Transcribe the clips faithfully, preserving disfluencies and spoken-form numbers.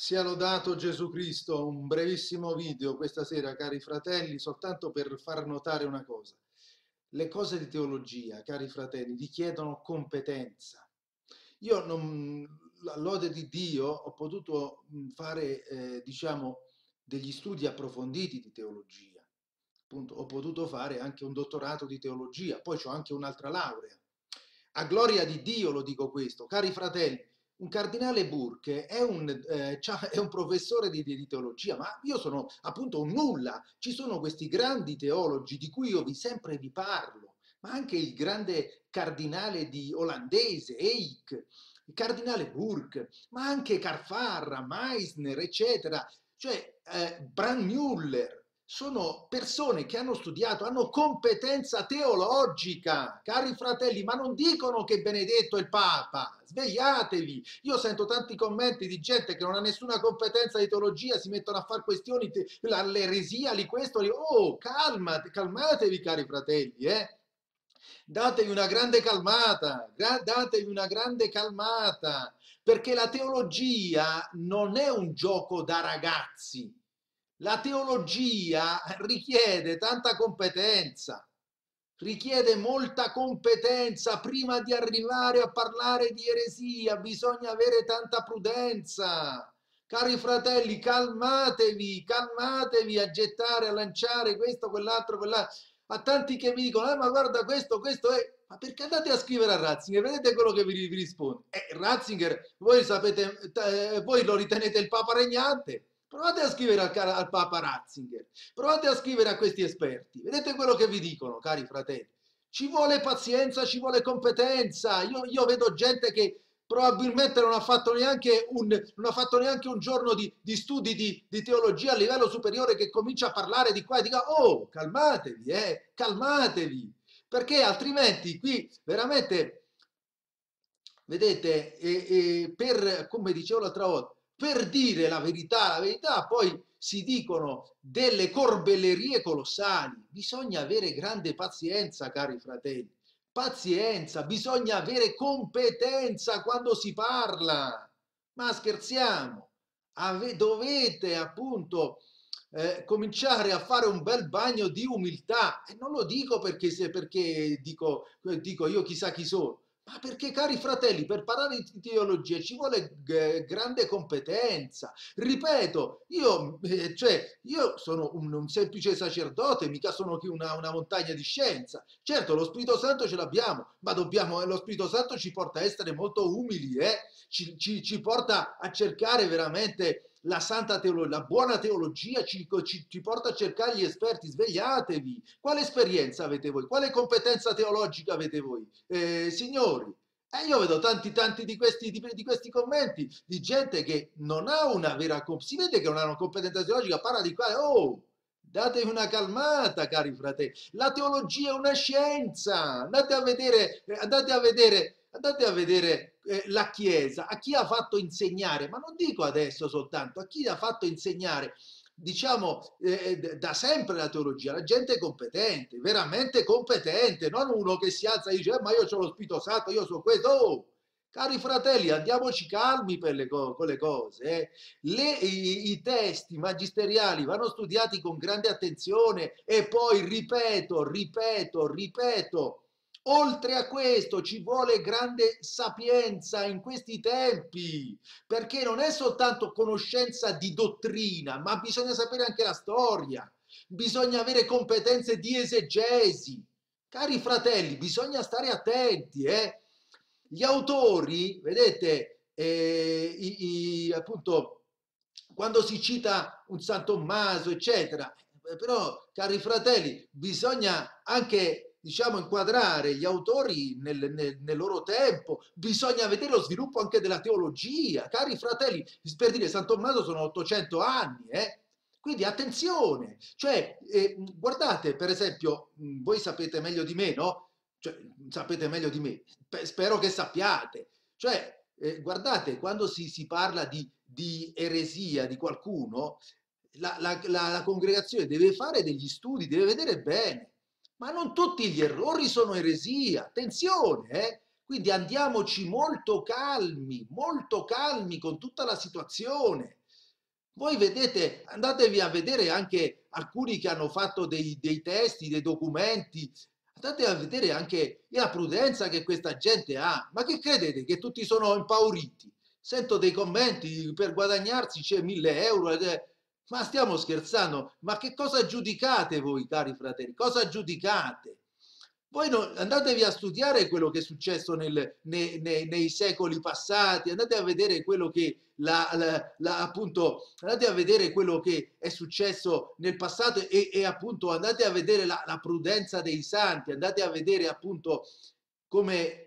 Sia lodato Gesù Cristo, un brevissimo video questa sera, cari fratelli, soltanto per far notare una cosa. Le cose di teologia, cari fratelli, richiedono competenza. Io, non, la lode di Dio, ho potuto fare, eh, diciamo, degli studi approfonditi di teologia. Appunto, ho potuto fare anche un dottorato di teologia, poi ho anche un'altra laurea. A gloria di Dio lo dico questo, cari fratelli. Un cardinale Burke è un, eh, è un professore di, di, teologia, ma io sono appunto un nulla. Ci sono questi grandi teologi di cui io vi sempre vi parlo, ma anche il grande cardinale di olandese, Eijk, il cardinale Burke, ma anche Carfarra, Meissner, eccetera. Cioè, eh, Brandmüller, sono persone che hanno studiato, hanno competenza teologica, cari fratelli, ma non dicono che Benedetto è il Papa, svegliatevi. Io sento tanti commenti di gente che non ha nessuna competenza di teologia, si mettono a fare questioni, l'eresia, di questo, di... oh, calmate, calmatevi cari fratelli, eh. Datevi una grande calmata, datevi una grande calmata, perché la teologia non è un gioco da ragazzi. La teologia richiede tanta competenza, richiede molta competenza prima di arrivare a parlare di eresia, bisogna avere tanta prudenza. Cari fratelli, calmatevi, calmatevi a gettare, a lanciare questo, quell'altro, quell'altro. A tanti che mi dicono, eh, ma guarda questo, questo è... Ma perché andate a scrivere a Ratzinger? Vedete quello che vi, vi risponde. Eh, Ratzinger, voi sapete, eh, voi lo ritenete il Papa regnante? Provate a scrivere al, al Papa Ratzinger, provate a scrivere a questi esperti, vedete quello che vi dicono, cari fratelli. Ci vuole pazienza, ci vuole competenza. Io, io vedo gente che probabilmente non ha fatto neanche un, non ha fatto neanche un giorno di, di studi di, di teologia a livello superiore che comincia a parlare di qua e di là. Oh, calmatevi, eh, calmatevi, perché altrimenti qui veramente, vedete, eh, eh, per, come dicevo l'altra volta, per dire la verità, la verità poi si dicono delle corbellerie colossali. Bisogna avere grande pazienza, cari fratelli. Pazienza, bisogna avere competenza quando si parla. Ma scherziamo? Ave, dovete appunto eh, cominciare a fare un bel bagno di umiltà. E non lo dico perché, se, perché dico, dico io chissà chi sono. Ma perché, cari fratelli, per parlare di teologia ci vuole g- grande competenza. Ripeto, io, eh, cioè, io sono un, un semplice sacerdote, mica sono una, una montagna di scienza. Certo, lo Spirito Santo ce l'abbiamo, ma dobbiamo, lo Spirito Santo ci porta a essere molto umili, eh? ci, ci, ci porta a cercare veramente la santa teologia, la buona teologia ci, ci, ci porta a cercare gli esperti. Svegliatevi. Quale esperienza avete voi? Quale competenza teologica avete voi? Eh, signori, eh, io vedo tanti tanti di questi, di, di questi commenti di gente che non ha una vera si vede che non ha una competenza teologica, parla di qua. Oh, datevi una calmata, cari fratelli. La teologia è una scienza. Andate a vedere, eh, andate a vedere andate a vedere eh, la Chiesa, a chi ha fatto insegnare, ma non dico adesso soltanto, a chi ha fatto insegnare, diciamo, eh, da sempre la teologia, la gente competente, veramente competente, non uno che si alza e dice, eh, ma io ho lo Spirito Santo, io so questo. Oh, cari fratelli, andiamoci calmi per le, co con le cose. Eh. Le, i, I testi magisteriali vanno studiati con grande attenzione e poi, ripeto, ripeto, ripeto, oltre a questo ci vuole grande sapienza in questi tempi, perché non è soltanto conoscenza di dottrina, ma bisogna sapere anche la storia, bisogna avere competenze di esegesi. Cari fratelli, bisogna stare attenti, eh? Gli autori, vedete, eh, i, i, appunto, quando si cita un San Tommaso, eccetera, però, cari fratelli, bisogna anche, diciamo, inquadrare gli autori nel, nel, nel loro tempo, bisogna vedere lo sviluppo anche della teologia, cari fratelli, per dire San Tommaso sono ottocento anni, eh? Quindi attenzione, cioè, eh, guardate, per esempio, voi sapete meglio di me, no? Cioè, sapete meglio di me, spero che sappiate, cioè, eh, guardate, quando si, si parla di, di eresia di qualcuno, la, la, la, la congregazione deve fare degli studi, deve vedere bene, ma non tutti gli errori sono eresia, attenzione, eh? Quindi andiamoci molto calmi, molto calmi con tutta la situazione. Voi vedete, andatevi a vedere anche alcuni che hanno fatto dei, dei testi, dei documenti, andate a vedere anche la prudenza che questa gente ha. Ma che credete? Che tutti sono impauriti? Sento dei commenti per guadagnarsi c'è mille euro. ed è- Ma stiamo scherzando? Ma che cosa giudicate voi, cari fratelli? Cosa giudicate? Voi non, andatevi a studiare quello che è successo nel, nei, nei, nei secoli passati, andate a vedere quello che la, la, la, appunto, andate a vedere quello che è successo nel passato e, e appunto andate a vedere la, la prudenza dei santi, andate a vedere appunto come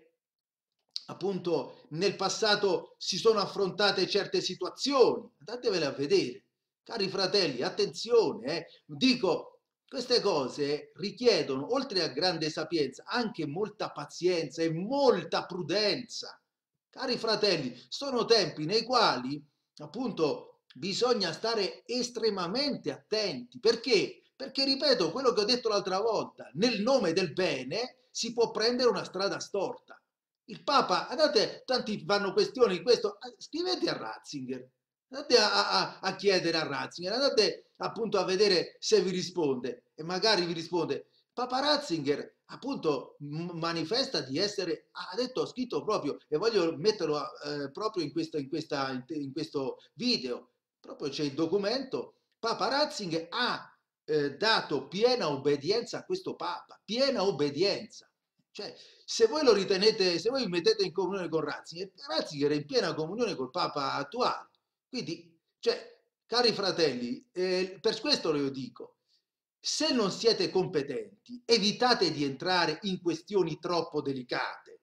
appunto nel passato si sono affrontate certe situazioni, andatevele a vedere. Cari fratelli, attenzione, eh. Dico, queste cose richiedono, oltre a grande sapienza, anche molta pazienza e molta prudenza. Cari fratelli, sono tempi nei quali, appunto, bisogna stare estremamente attenti. Perché? Perché, ripeto, quello che ho detto l'altra volta, nel nome del bene si può prendere una strada storta. Il Papa, andate, tanti fanno questioni di questo, scrivete a Ratzinger, andate a, a, a chiedere a Ratzinger, andate appunto a vedere se vi risponde e magari vi risponde. Papa Ratzinger appunto manifesta di essere, ha detto, ha scritto proprio, e voglio metterlo eh, proprio in, questo, in, questa, in questo video, proprio c'è il documento, Papa Ratzinger ha eh, dato piena obbedienza a questo Papa, piena obbedienza. Cioè, se voi lo ritenete, se voi vi mettete in comunione con Ratzinger, Ratzinger è in piena comunione col Papa attuale. Quindi, cioè, cari fratelli, eh, per questo lo dico, se non siete competenti, evitate di entrare in questioni troppo delicate.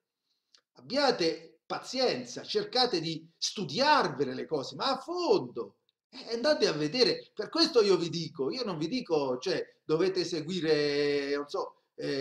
Abbiate pazienza, cercate di studiarvele le cose, ma a fondo. Eh, andate a vedere, per questo io vi dico, io non vi dico, cioè, dovete seguire, non so,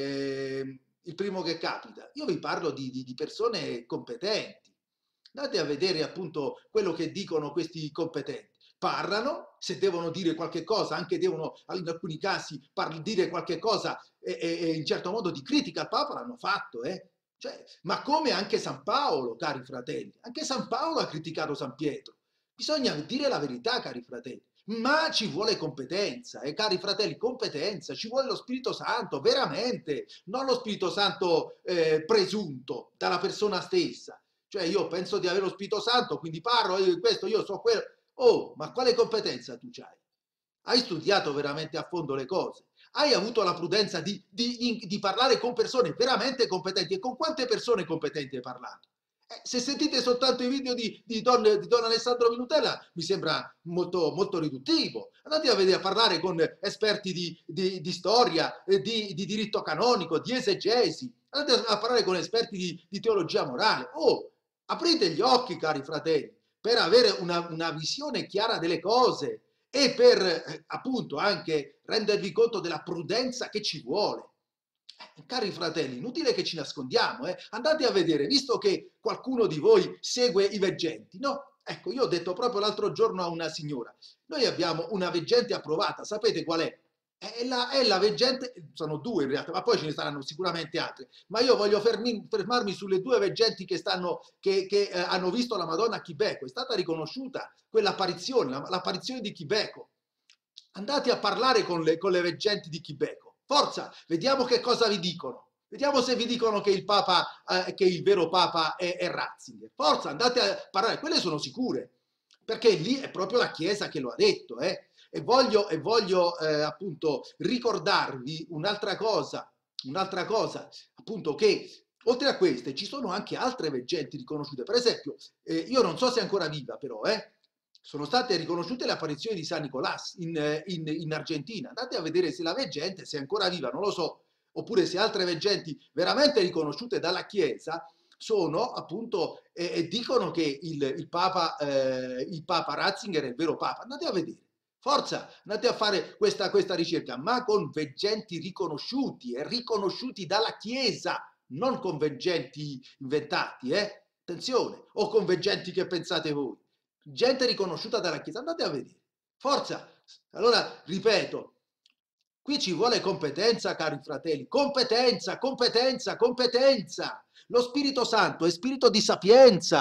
eh, il primo che capita. Io vi parlo di, di, di persone competenti. Andate a vedere appunto quello che dicono questi competenti. Parlano, se devono dire qualche cosa, anche devono in alcuni casi par- dire qualche cosa e, e, e in certo modo di critica al Papa, l'hanno fatto, eh? Cioè, ma come anche San Paolo, cari fratelli, anche San Paolo ha criticato San Pietro. Bisogna dire la verità, cari fratelli, ma ci vuole competenza, e eh, cari fratelli, competenza, ci vuole lo Spirito Santo, veramente, non lo Spirito Santo eh, presunto dalla persona stessa. Cioè io penso di avere lo Spirito Santo, quindi parlo, io questo, io so quello. Oh, ma quale competenza tu hai? Hai studiato veramente a fondo le cose? Hai avuto la prudenza di, di, di parlare con persone veramente competenti? E con quante persone competenti hai parlato? Eh, se sentite soltanto i video di, di, Don, di Don Alessandro Minutella mi sembra molto, molto riduttivo. Andate a vedere a parlare con esperti di, di, di storia, di, di diritto canonico, di esegesi. Andate a parlare con esperti di, di teologia morale. Oh, aprite gli occhi, cari fratelli, per avere una, una visione chiara delle cose e per eh, appunto anche rendervi conto della prudenza che ci vuole. Eh, cari fratelli, inutile che ci nascondiamo, eh? Andate a vedere, visto che qualcuno di voi segue i veggenti, no? Ecco, io ho detto proprio l'altro giorno a una signora, noi abbiamo una veggente approvata, sapete qual è? È la, è la veggente, sono due in realtà, ma poi ce ne saranno sicuramente altre, ma io voglio fermi, fermarmi sulle due veggenti che, stanno, che, che eh, hanno visto la Madonna a Chibeco, è stata riconosciuta quell'apparizione, l'apparizione di Chibeco. Andate a parlare con le, con le veggenti di Chibeco, forza, vediamo che cosa vi dicono. Vediamo se vi dicono che il Papa, eh, che il vero Papa è, è Ratzinger. Forza, andate a parlare, quelle sono sicure, perché lì è proprio la Chiesa che lo ha detto, eh. E voglio, e voglio eh, appunto ricordarvi un'altra cosa, un'altra cosa, appunto che oltre a queste ci sono anche altre veggenti riconosciute. Per esempio, eh, io non so se è ancora viva però, eh, sono state riconosciute le apparizioni di San Nicolás in, in, in Argentina. Andate a vedere se la veggente, se è ancora viva, non lo so, oppure se altre veggenti veramente riconosciute dalla Chiesa sono appunto e eh, dicono che il, il, Papa, eh, il Papa Ratzinger è il vero Papa. Andate a vedere. Forza, andate a fare questa, questa ricerca, ma con veggenti riconosciuti e riconosciuti dalla Chiesa, non con veggenti inventati, eh? Attenzione, o con veggenti che pensate voi. Gente riconosciuta dalla Chiesa, andate a vedere. Forza! Allora, ripeto, qui ci vuole competenza, cari fratelli, competenza, competenza, competenza. Lo Spirito Santo è spirito di sapienza,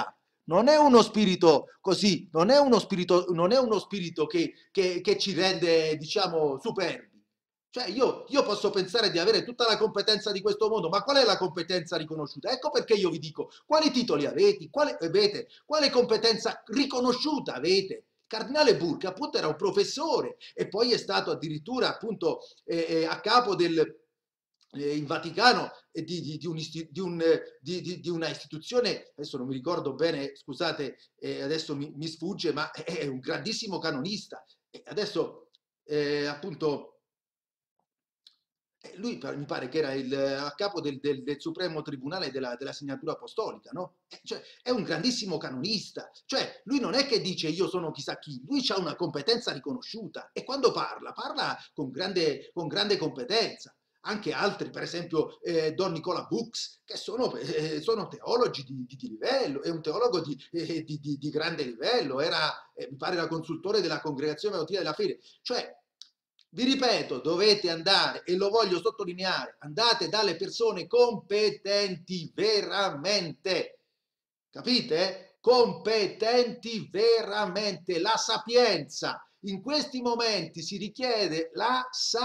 non è uno spirito così, non è uno spirito, non è uno spirito che, che, che ci rende, diciamo, superbi. Cioè io, io posso pensare di avere tutta la competenza di questo mondo, ma qual è la competenza riconosciuta? Ecco perché io vi dico, quali titoli avete? Quale, avete? Quale competenza riconosciuta avete? Il cardinale Burke appunto era un professore e poi è stato addirittura appunto eh, eh, a capo del, eh, in Vaticano eh, di, di, di, un di, un, di, di, di una istituzione, adesso non mi ricordo bene, scusate, eh, adesso mi, mi sfugge, ma è un grandissimo canonista. E adesso eh, appunto lui mi pare che era il, a capo del, del, del Supremo Tribunale della, della Segnatura Apostolica, no? Cioè, è un grandissimo canonista, cioè lui non è che dice io sono chissà chi, lui ha una competenza riconosciuta e quando parla, parla con grande, con grande competenza. Anche altri, per esempio eh, Don Nicola Bux, che sono, eh, sono teologi di, di, di livello, è un teologo di, eh, di, di, di grande livello, era, eh, mi pare, la consultore della Congregazione Mattutina della Fede, cioè vi ripeto, dovete andare, e lo voglio sottolineare, andate dalle persone competenti veramente, capite? Competenti veramente, la sapienza. In questi momenti si richiede la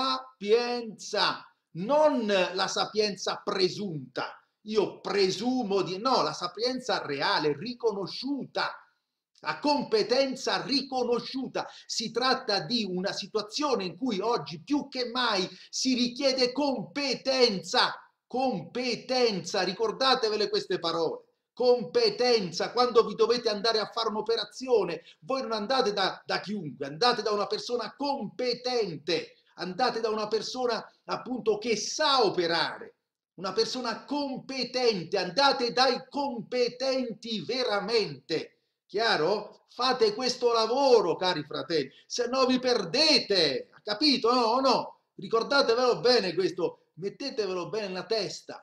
sapienza, non la sapienza presunta. Io presumo di... No, la sapienza reale, riconosciuta. La competenza riconosciuta. Si tratta di una situazione in cui oggi più che mai si richiede competenza. Competenza, ricordatevele queste parole. Competenza, quando vi dovete andare a fare un'operazione, voi non andate da, da chiunque, andate da una persona competente, andate da una persona appunto che sa operare, una persona competente, andate dai competenti veramente. Chiaro? Fate questo lavoro, cari fratelli, se no vi perdete, capito? No, o no? Ricordatevelo bene questo, mettetevelo bene nella testa.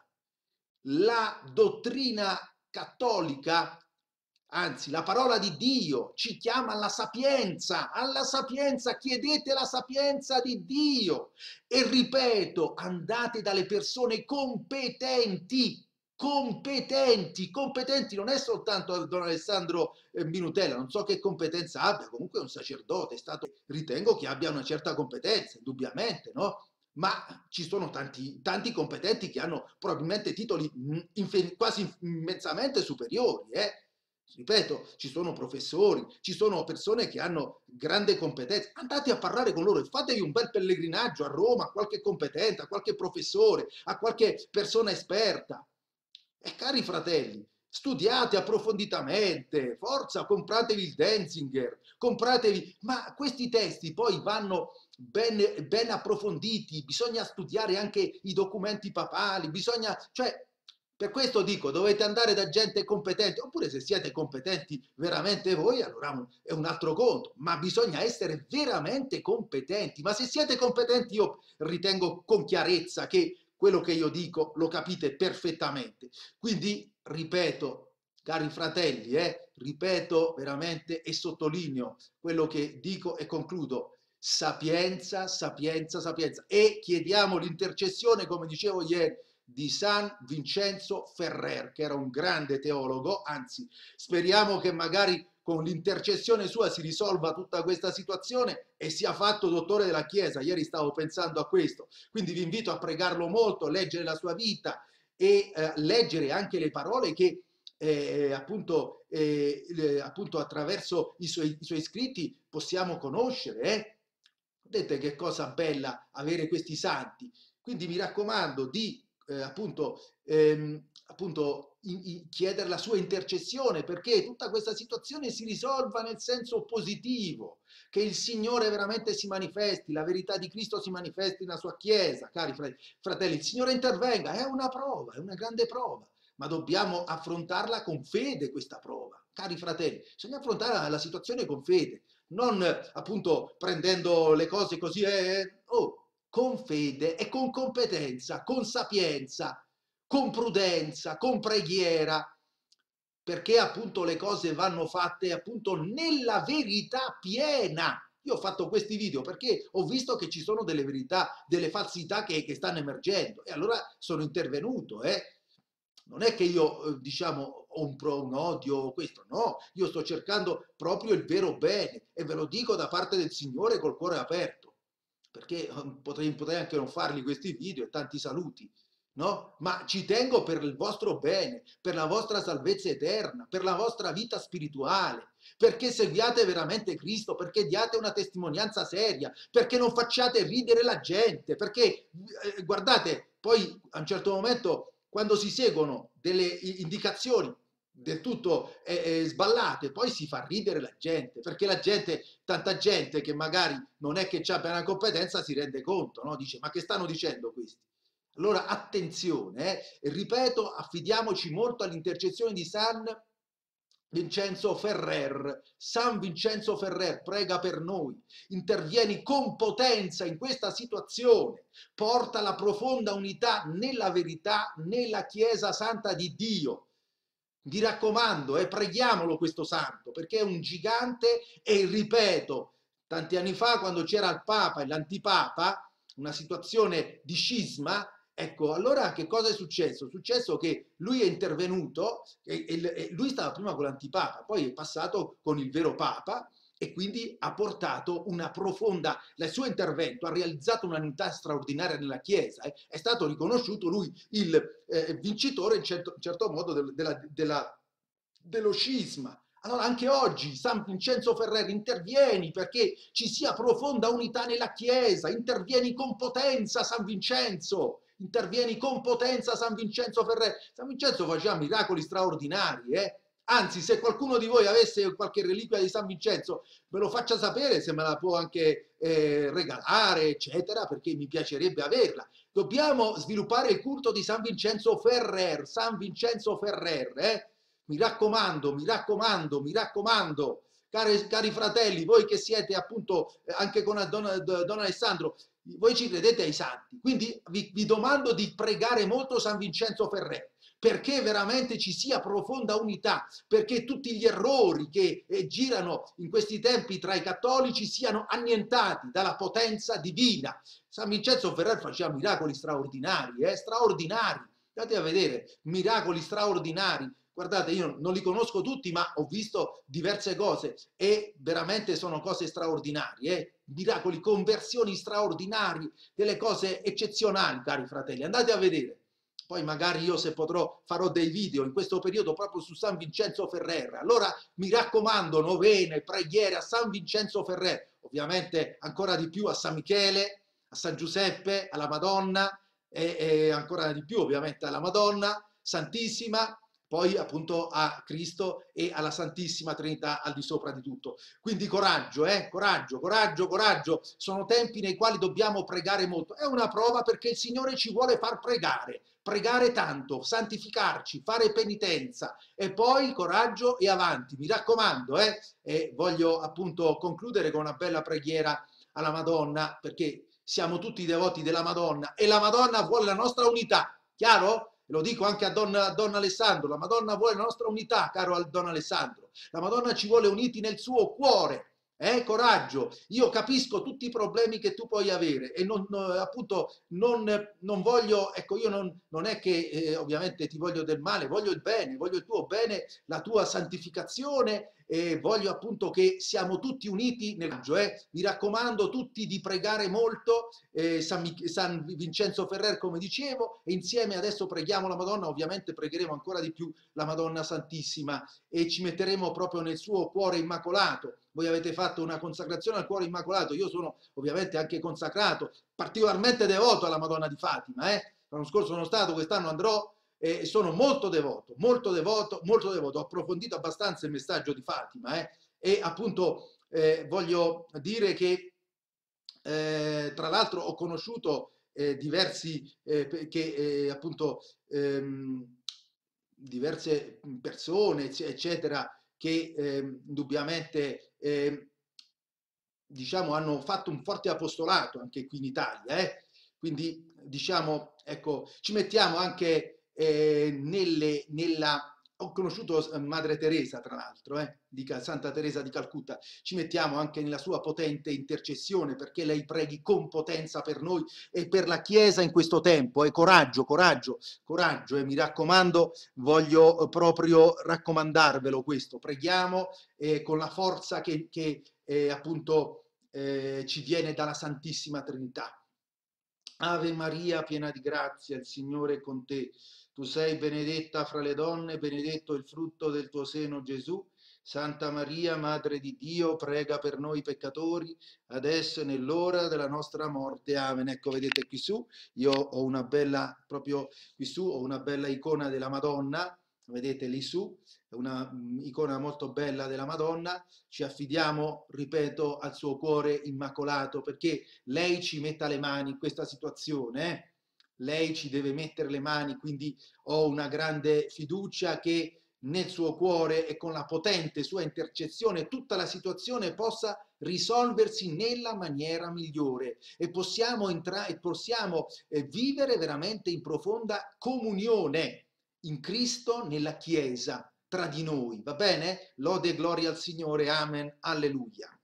La dottrina cattolica, anzi la parola di Dio ci chiama alla sapienza, alla sapienza, chiedete la sapienza di Dio e ripeto, andate dalle persone competenti, competenti, competenti, non è soltanto Don Alessandro Minutella, non so che competenza abbia, comunque è un sacerdote, è stato, ritengo che abbia una certa competenza, indubbiamente, no? Ma ci sono tanti, tanti competenti che hanno probabilmente titoli quasi immensamente superiori, eh? Ripeto, ci sono professori, ci sono persone che hanno grande competenza, andate a parlare con loro e fatevi un bel pellegrinaggio a Roma, a qualche competente, a qualche professore, a qualche persona esperta. E cari fratelli, studiate approfonditamente, forza, compratevi il Denzinger, compratevi, ma questi testi poi vanno ben, ben approfonditi, bisogna studiare anche i documenti papali, bisogna, cioè, per questo dico, dovete andare da gente competente, oppure se siete competenti veramente voi, allora è un altro conto, ma bisogna essere veramente competenti, ma se siete competenti io ritengo con chiarezza che quello che io dico lo capite perfettamente. Quindi, ripeto, cari fratelli, eh, ripeto veramente e sottolineo quello che dico e concludo. Sapienza, sapienza, sapienza. E chiediamo l'intercessione, come dicevo ieri, di San Vincenzo Ferrer, che era un grande teologo, anzi, speriamo che magari con l'intercessione sua si risolva tutta questa situazione e sia fatto dottore della Chiesa. Ieri stavo pensando a questo, quindi vi invito a pregarlo molto, leggere la sua vita e eh, leggere anche le parole che eh, appunto, eh, le, appunto attraverso i suoi, i suoi scritti possiamo conoscere. Eh? Vedete che cosa bella avere questi santi. Quindi mi raccomando di eh, appunto, ehm, appunto in, in chiedere la sua intercessione perché tutta questa situazione si risolva nel senso positivo, che il Signore veramente si manifesti, la verità di Cristo si manifesti nella sua Chiesa, cari fratelli, il Signore intervenga, è una prova, è una grande prova, ma dobbiamo affrontarla con fede questa prova, cari fratelli, bisogna affrontare la situazione con fede, non appunto prendendo le cose così, eh, oh, con fede e con competenza, con sapienza, con prudenza, con preghiera, perché appunto le cose vanno fatte appunto nella verità piena. Io ho fatto questi video perché ho visto che ci sono delle verità, delle falsità che, che stanno emergendo e allora sono intervenuto. Eh. Non è che io, diciamo, o un, pro, un odio o questo, no, io sto cercando proprio il vero bene e ve lo dico da parte del Signore col cuore aperto, perché potrei, potrei anche non farli questi video e tanti saluti, no? Ma ci tengo per il vostro bene, per la vostra salvezza eterna, per la vostra vita spirituale, perché seguiate veramente Cristo, perché diate una testimonianza seria, perché non facciate ridere la gente, perché eh, guardate, poi a un certo momento quando si seguono delle indicazioni del tutto eh, eh, sballate, poi si fa ridere la gente, perché la gente, tanta gente che magari non è che abbia una competenza, si rende conto, no? Dice, ma che stanno dicendo questi? Allora attenzione, eh, ripeto, affidiamoci molto all'intercessione di San Vincenzo Ferrer. San Vincenzo Ferrer prega per noi, intervieni con potenza in questa situazione, porta la profonda unità nella verità, nella Chiesa Santa di Dio. Vi raccomando, eh, preghiamolo questo santo, perché è un gigante e ripeto, tanti anni fa quando c'era il Papa e l'antipapa, una situazione di scisma, ecco, allora che cosa è successo? È successo che lui è intervenuto, e, e, e lui stava prima con l'antipapa, poi è passato con il vero Papa, e quindi ha portato una profonda, il suo intervento ha realizzato un'unità straordinaria nella Chiesa, eh. È stato riconosciuto lui il eh, vincitore in certo, in certo modo del, della, della, dello scisma. Allora anche oggi San Vincenzo Ferrer intervieni perché ci sia profonda unità nella Chiesa, intervieni con potenza San Vincenzo, intervieni con potenza San Vincenzo Ferrer. San Vincenzo faceva miracoli straordinari, eh? Anzi, se qualcuno di voi avesse qualche reliquia di San Vincenzo, me lo faccia sapere, se me la può anche eh, regalare, eccetera, perché mi piacerebbe averla. Dobbiamo sviluppare il culto di San Vincenzo Ferrer, San Vincenzo Ferrer, eh? Mi raccomando, mi raccomando, mi raccomando, cari, cari fratelli, voi che siete appunto anche con Don, Don Alessandro, voi ci credete ai santi, quindi vi, vi domando di pregare molto San Vincenzo Ferrer, perché veramente ci sia profonda unità, perché tutti gli errori che eh, girano in questi tempi tra i cattolici siano annientati dalla potenza divina. San Vincenzo Ferrer faceva miracoli straordinari, eh, straordinari, andate a vedere, miracoli straordinari. Guardate, io non li conosco tutti, ma ho visto diverse cose e veramente sono cose straordinarie, eh? Miracoli, conversioni straordinarie, delle cose eccezionali, cari fratelli, andate a vedere. Poi magari io, se potrò, farò dei video in questo periodo proprio su San Vincenzo Ferrer. Allora mi raccomando, novene, preghiere a San Vincenzo Ferrer, ovviamente ancora di più a San Michele, a San Giuseppe, alla Madonna e, e ancora di più ovviamente alla Madonna Santissima, poi appunto a Cristo e alla Santissima Trinità al di sopra di tutto. Quindi coraggio, eh? Coraggio, coraggio, coraggio. Sono tempi nei quali dobbiamo pregare molto. È una prova perché il Signore ci vuole far pregare, pregare tanto, santificarci, fare penitenza e poi coraggio e avanti. Mi raccomando, eh? E voglio appunto concludere con una bella preghiera alla Madonna, perché siamo tutti devoti della Madonna e la Madonna vuole la nostra unità. Chiaro? Lo dico anche a Don, a Don Alessandro, la Madonna vuole la nostra unità, caro Don Alessandro. La Madonna ci vuole uniti nel suo cuore. Eh, coraggio, io capisco tutti i problemi che tu puoi avere e non, appunto non, non voglio, ecco, io non, non è che eh, ovviamente ti voglio del male, voglio il bene, voglio il tuo bene, la tua santificazione e voglio appunto che siamo tutti uniti nel raggio. Eh. Mi raccomando tutti di pregare molto eh, San, San Vincenzo Ferrer, come dicevo, e insieme adesso preghiamo la Madonna, ovviamente pregheremo ancora di più la Madonna Santissima e ci metteremo proprio nel suo cuore immacolato. Voi avete fatto una consacrazione al cuore immacolato, io sono ovviamente anche consacrato, particolarmente devoto alla Madonna di Fatima, eh? L'anno scorso sono stato, quest'anno andrò e sono molto devoto, molto devoto, molto devoto, ho approfondito abbastanza il messaggio di Fatima, eh? E appunto eh, voglio dire che eh, tra l'altro ho conosciuto eh, diversi, eh, che eh, appunto ehm, diverse persone, eccetera, che eh, indubbiamente eh, diciamo hanno fatto un forte apostolato anche qui in Italia, eh? Quindi diciamo, ecco, ci mettiamo anche eh, nelle, nella ho conosciuto eh, Madre Teresa, tra l'altro, eh, di Santa Teresa di Calcutta. Ci mettiamo anche nella sua potente intercessione perché lei preghi con potenza per noi e per la Chiesa in questo tempo. E coraggio, coraggio, coraggio, e mi raccomando, voglio proprio raccomandarvelo questo. Preghiamo eh, con la forza che, che eh, appunto eh, ci viene dalla Santissima Trinità. Ave Maria, piena di grazia, il Signore è con te. Tu sei benedetta fra le donne, benedetto il frutto del tuo seno, Gesù. Santa Maria, Madre di Dio, prega per noi peccatori, adesso e nell'ora della nostra morte. Amen. Ecco, vedete qui su, io ho una bella, proprio qui su, ho una bella icona della Madonna, vedete lì su, è una mm, icona molto bella della Madonna. Ci affidiamo, ripeto, al suo cuore immacolato, perché lei ci metta le mani in questa situazione, eh? Lei ci deve mettere le mani, quindi ho una grande fiducia che nel suo cuore e con la potente sua intercessione tutta la situazione possa risolversi nella maniera migliore e possiamo, entra- e possiamo eh, vivere veramente in profonda comunione in Cristo, nella Chiesa, tra di noi, va bene? Lode e gloria al Signore, amen, alleluia.